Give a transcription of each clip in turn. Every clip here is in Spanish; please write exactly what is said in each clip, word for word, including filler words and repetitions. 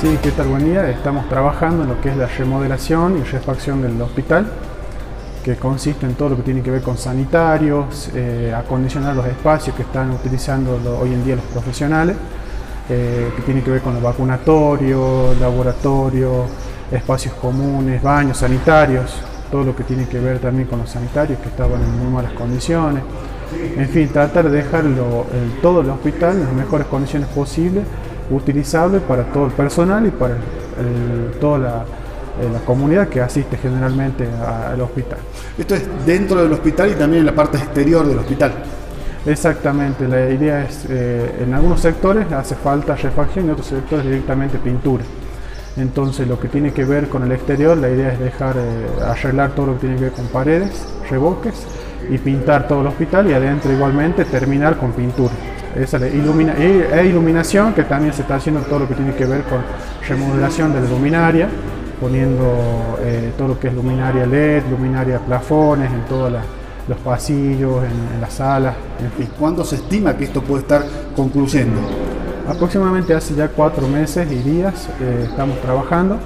Sí, ¿qué tal? Buen día. Estamos trabajando en lo que es la remodelación y refacción del hospital, que consiste en todo lo que tiene que ver con sanitarios, eh, acondicionar los espacios que están utilizando lo, hoy en día los profesionales, eh, que tiene que ver con los vacunatorios, laboratorios, espacios comunes, baños sanitarios, todo lo que tiene que ver también con los sanitarios que estaban en muy malas condiciones. En fin, tratar de dejar lo, el, todo el hospital en las mejores condiciones posibles, utilizable para todo el personal y para el, el, toda la, eh, la comunidad que asiste generalmente a, al hospital. Esto es dentro del hospital y también en la parte exterior del hospital. Exactamente, la idea es, eh, en algunos sectores hace falta refacción y en otros sectores directamente pintura. Entonces lo que tiene que ver con el exterior, la idea es dejar, eh, arreglar todo lo que tiene que ver con paredes, revoques y pintar todo el hospital, y adentro igualmente terminar con pintura. Esa es ilumina, e iluminación, que también se está haciendo todo lo que tiene que ver con remodelación de la luminaria, poniendo eh, todo lo que es luminaria L E D, luminaria plafones en todos la, los pasillos, en, en las salas, en fin. ¿Y cuándo se estima que esto puede estar concluyendo? Aproximadamente hace ya cuatro meses y días eh, estamos trabajando.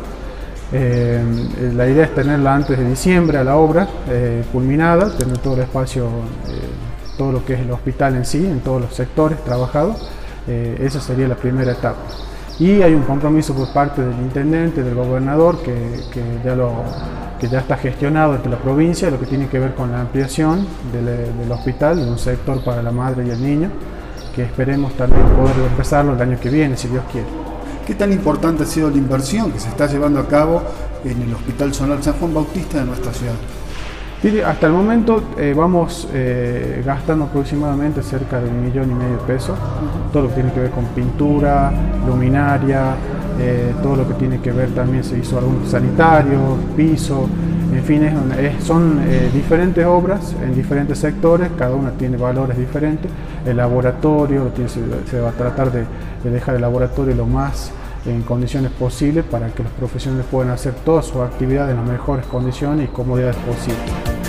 Eh, la idea es tenerla antes de diciembre a la obra eh, culminada, tener todo el espacio, eh, todo lo que es el hospital en sí, en todos los sectores trabajados. Eh, esa sería la primera etapa. Y hay un compromiso por parte del intendente, del gobernador, que, que, ya, lo, que ya está gestionado entre la provincia, lo que tiene que ver con la ampliación del, del hospital, de un sector para la madre y el niño, que esperemos también poder empezarlo el año que viene, si Dios quiere. ¿Qué tan importante ha sido la inversión que se está llevando a cabo en el Hospital Zonal San Juan Bautista de nuestra ciudad? Hasta el momento eh, vamos eh, gastando aproximadamente cerca de un millón y medio de pesos, uh-huh. Todo lo que tiene que ver con pintura, luminaria, eh, todo lo que tiene que ver también se hizo algún sanitario, piso, en fin, es, es, son eh, diferentes obras en diferentes sectores, cada una tiene valores diferentes. El laboratorio, se, se va a tratar de, de dejar el laboratorio lo más en condiciones posibles para que los profesionales puedan hacer todas sus actividades en las mejores condiciones y comodidades posibles.